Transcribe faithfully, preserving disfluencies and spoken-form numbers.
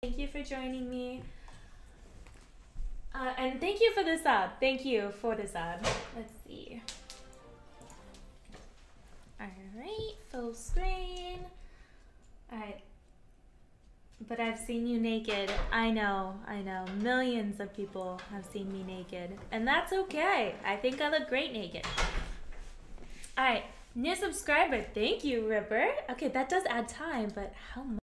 Thank you for joining me. Uh, and thank you for the sub. Thank you for the sub. Let's see. Alright, full screen. Alright. But I've seen you naked. I know, I know. Millions of people have seen me naked. And that's okay. I think I look great naked. Alright, new subscriber. Thank you, Ripper. Okay, that does add time, but how much?